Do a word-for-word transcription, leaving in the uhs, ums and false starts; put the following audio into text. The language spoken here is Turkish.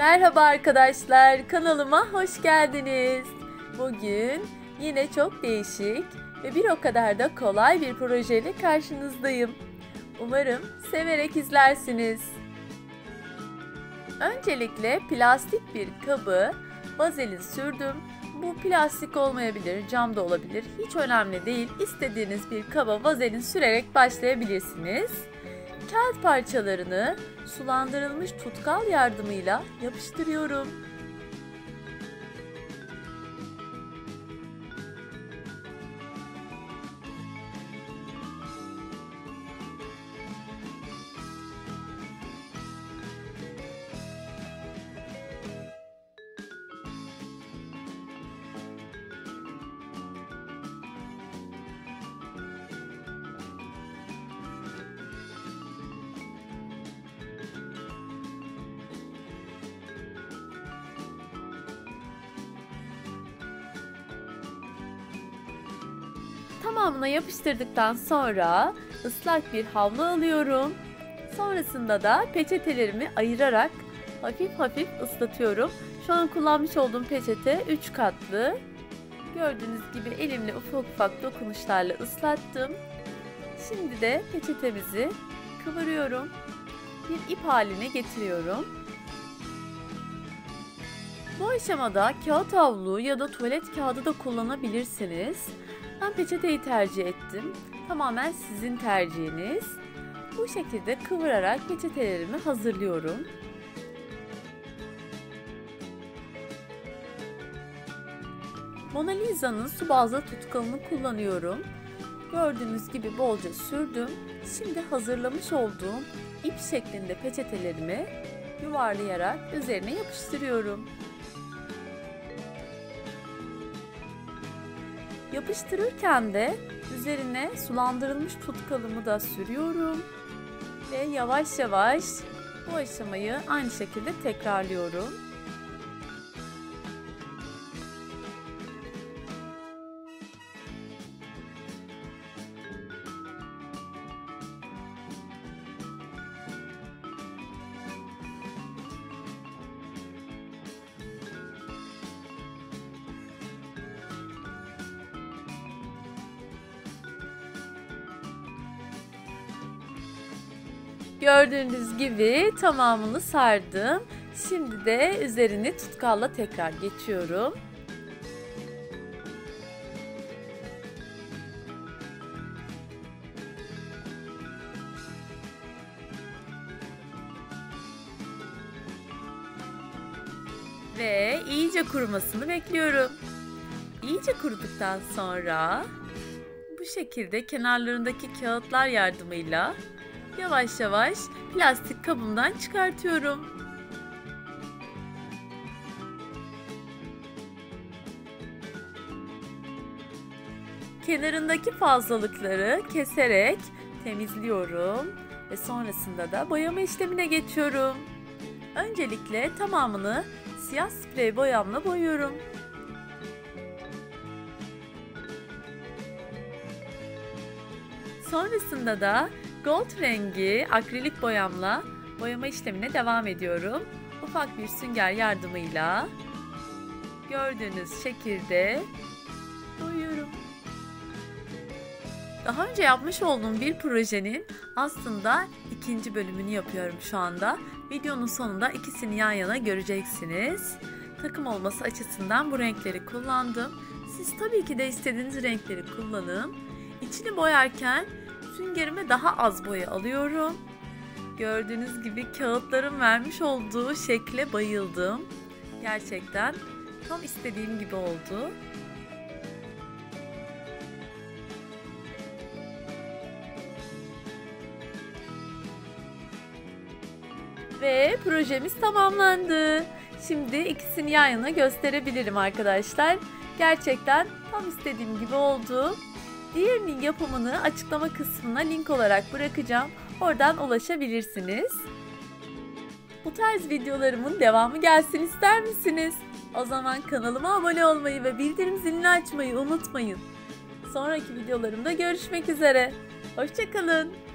Merhaba arkadaşlar, kanalıma hoş geldiniz. Bugün yine çok değişik ve bir o kadar da kolay bir projeyle karşınızdayım. Umarım severek izlersiniz. Öncelikle plastik bir kabı vazelin sürdüm. Bu plastik olmayabilir, cam da olabilir. Hiç önemli değil. İstediğiniz bir kaba vazelin sürerek başlayabilirsiniz. Kağıt parçalarını sulandırılmış tutkal yardımıyla yapıştırıyorum. Tamamına yapıştırdıktan sonra ıslak bir havlu alıyorum. Sonrasında da peçetelerimi ayırarak hafif hafif ıslatıyorum. Şu an kullanmış olduğum peçete üç katlı. Gördüğünüz gibi elimle ufak ufak dokunuşlarla ıslattım. Şimdi de peçetemizi kıvırıyorum. Bir ip haline getiriyorum. Bu aşamada kağıt havlu ya da tuvalet kağıdı da kullanabilirsiniz. Ben peçeteyi tercih ettim. Tamamen sizin tercihiniz. Bu şekilde kıvırarak peçetelerimi hazırlıyorum. Mona Lisa'nın su bazlı tutkalını kullanıyorum. Gördüğünüz gibi bolca sürdüm. Şimdi hazırlamış olduğum ip şeklinde peçetelerimi yuvarlayarak üzerine yapıştırıyorum. Yapıştırırken de üzerine sulandırılmış tutkalımı da sürüyorum ve yavaş yavaş bu aşamayı aynı şekilde tekrarlıyorum. Gördüğünüz gibi tamamını sardım. Şimdi de üzerini tutkalla tekrar geçiyorum. Ve iyice kurumasını bekliyorum. İyice kuruduktan sonra bu şekilde kenarlarındaki kağıtlar yardımıyla yavaş yavaş plastik kabımdan çıkartıyorum. Kenarındaki fazlalıkları keserek temizliyorum ve sonrasında da boyama işlemine geçiyorum. Öncelikle tamamını siyah sprey boyamla boyuyorum. Sonrasında da gold rengi akrilik boyamla boyama işlemine devam ediyorum. Ufak bir sünger yardımıyla gördüğünüz şekilde boyuyorum. Daha önce yapmış olduğum bir projenin aslında ikinci bölümünü yapıyorum şu anda. Videonun sonunda ikisini yan yana göreceksiniz. Takım olması açısından bu renkleri kullandım. Siz tabii ki de istediğiniz renkleri kullanın. İçini boyarken süngerime daha az boya alıyorum. Gördüğünüz gibi kağıtların vermiş olduğu şekle bayıldım. Gerçekten tam istediğim gibi oldu. Ve projemiz tamamlandı. Şimdi ikisini yan yana gösterebilirim arkadaşlar. Gerçekten tam istediğim gibi oldu. Diğerinin yapımını açıklama kısmına link olarak bırakacağım. Oradan ulaşabilirsiniz. Bu tarz videolarımın devamı gelsin ister misiniz? O zaman kanalıma abone olmayı ve bildirim zilini açmayı unutmayın. Sonraki videolarımda görüşmek üzere. Hoşça kalın.